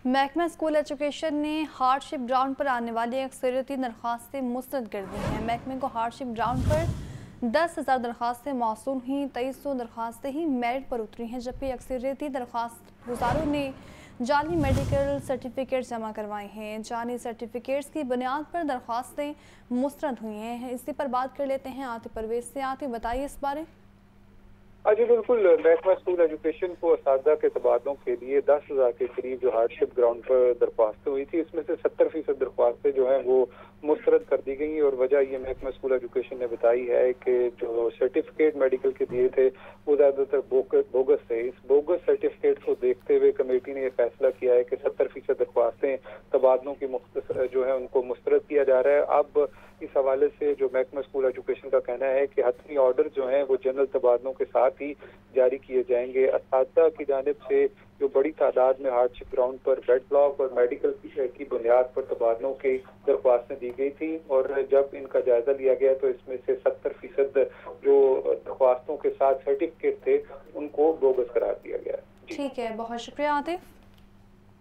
محکمہ school education نے hardship ground پر آنے والی اکثریتی درخواستیں مسترد کر دی ہیں۔ محکمے کو ہارڈشپ گراؤنڈ پر 10,000 درخواستیں موصول ہوئیں، 2300 درخواستیں ہی میرٹ پر اتری ہیں، جبکہ اکثریتی درخواست گزاروں نے جعلی میڈیکل سرٹیفکیٹس جمع کروائے ہیں۔ جعلی سرٹیفکیٹس کی بنیاد پر درخواستیں مسترد ہوئی ہیں۔ اسی پر بات کر لیتے ہیں عاطف پرویز سے۔ عاطف بتائیے اس بارے۔ جی بالکل، محکمہ اسکول ایجوکیشن کو اساتذہ کے تبادلوں کے لیے 10,000 کے قریب جو ہارڈشپ گراؤنڈ پر درخواستیں ہوئی تھی، اس میں سے 70% درخواستیں جو ہیں وہ مسترد کر دی گئی، اور وجہ یہ محکمہ اسکول ایجوکیشن نے بتائی ہے کہ جو سرٹیفکیٹ میڈیکل کے دیے تھے وہ زیادہ تر بوگس تھے۔ اس بوگس سرٹیفکیٹ کو دیکھتے ہوئے کمیٹی نے یہ فیصلہ کیا ہے کہ 70% درخواستیں تبادلوں کی جو ہے ان کو مسترد کیا جا رہا ہے۔ اب اس حوالے سے جو محکمہ اسکول ایجوکیشن کا کہنا ہے کہ حتمی آرڈر جو ہیں وہ جنرل تبادلوں کے ساتھ ہی جاری کیے جائیں گے۔ اساتذہ کی جانب سے جو بڑی تعداد میں ہارڈشپ گراؤنڈ پر بیڈ بلاک اور میڈیکل کی بنیاد پر تبادلوں کی درخواستیں دی گئی تھیں، اور جب ان کا جائزہ لیا گیا تو اس میں سے 70% جو درخواستوں کے ساتھ سرٹیفکیٹ تھے ان کو بوگس قرار دیا گیا ہے۔ ٹھیک ہے، بہت شکریہ عاطف۔